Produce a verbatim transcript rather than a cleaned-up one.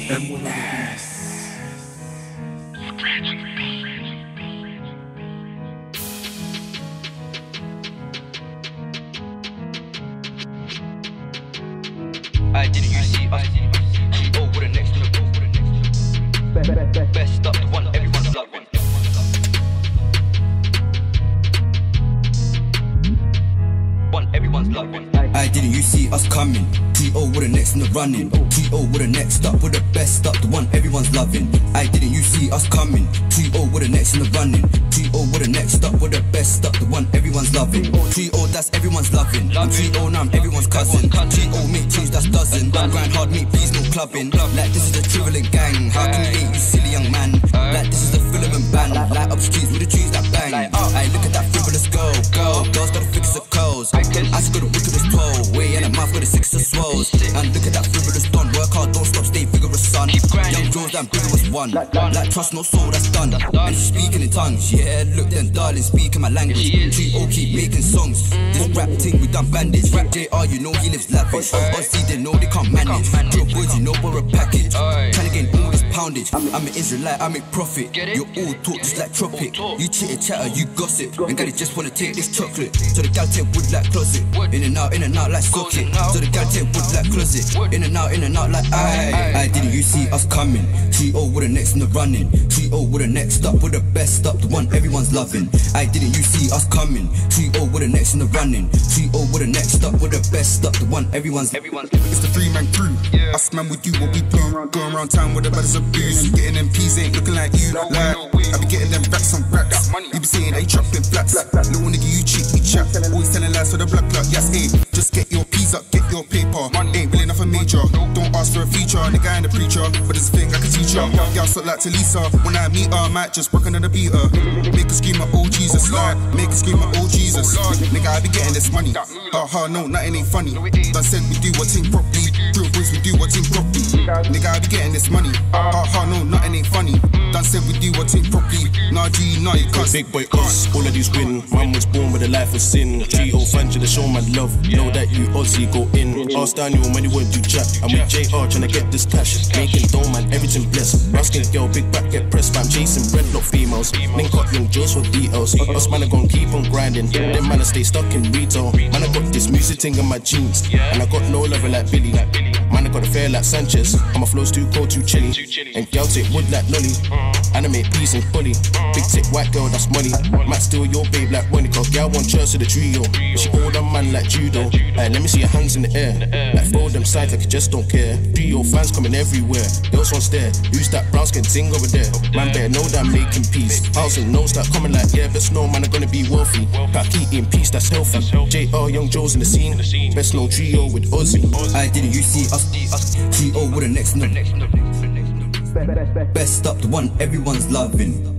M one S. I didn't you see us? G O with the next level. Best up, the one everyone's loving. One everyone's loving. I didn't you see us coming? G O with the next in the running. G O with the next up with the best up, the one everyone's loving. I didn't you see us coming? G O with the next in the running. G O with the next up with the best up, the one everyone's loving. G O that's everyone's loving. I'm G O now I'm everyone's cousin. G O make tunes that's dozen. Grind hard, make beats, no clubbing. Like this is a trivial gang. How can you hate you silly young man? Like this is a filament band. Light up streets with the tunes that bang. I look at that frivolous girl. Girl, girls gotta fix the curls. I just got a wickedest twirl. Way in the mouth with a six of swirls. And look at that frivolous done. Work hard, don't stop, stay vigorous, son. Young Jones and vigorous one. Like trust no soul, that's done. And she's speaking in tongues. Yeah, look then darling, speaking my language. G O keep making songs. This rap thing we done bandage. J R you know he lives lavish. Ozzy they know they can't manage. Drill boys you know we're a package. Trying to gain all this poundage. I'm an Israelite, I make profit. You're all talk just like tropic. You chitter chatter, you gossip. And gotta just wanna take this chocolate. So the gal take wood like closet. In and out, in and out like socket. So the gal take wood like closet. In and out, in and out like aye. I didn't you see us coming? G O with the next in the running. G O with the next up with the best up, the one everyone's loving. I didn't you see us coming? G O with the next in the running. G O with the next up with the best up, the one everyone's everyone's. It's the three man crew. Us man we do what we do. Going around town with the brothers of booze. Getting them peas ain't looking like you. Like I be getting them racks on racks. You be saying they chopping flats. Little nigga you cheat, we chat. Always telling lies for the blood clot. Yes, hey, just get your peas up, get your paper. Ain't really enough a major. Don't ask for a feature. Nigga ain't a preacher, but it's a thing I can teach her. Y'all look like Talisa. When I meet her, I might just work under the beater. Make her scream at oh Jesus, like make her scream at oh Jesus. Nigga I be getting this money. Ha ha no, nothing ain't funny. Done said we do what thing properly. Real boys we do what thing properly. Nigga I be getting this money. Ha ha no, nothing ain't funny. Done said we do what thing properly. Nah G, nah you can't. Big boy us, all of these win. Man was born with a life of sin. G O fans you to show my love. Know that you Ozzy go in. Ask Daniel when he won't do chat. I'm with J R trying to get this cash. Making dough man, everything blessed. Raskin girl, big back get pressed. Fam chasing bread, not females. Link up young Joes for details. Us man are gonna keep on grinding. Them man I stay stuck in retail. Man I got this music thing in my jeans. And I got no lover like Billy. Man I got a fair like Sanchez. And my flow's too cold, too chilly. And girl take wood like Nolly. Animate peace and fully. Big tip white girl, that's money. Might steal your babe like Ronnie. Cause girl want church to the trio. She hold a man like judo. Hey, let me see your hands in the air. Like throw them sides like you just don't care. Trio fans coming everywhere. Girls on stare. Who's that brown skin ting over there? Man better know that I'm making peace. House and nose that coming like yeah, best know man are gonna be wealthy. Got eating peace that's healthy. J R young Joe's in the scene. Best known trio with Ozzy. I didn't you see us? G O with the next no. Best up, the one everyone's loving.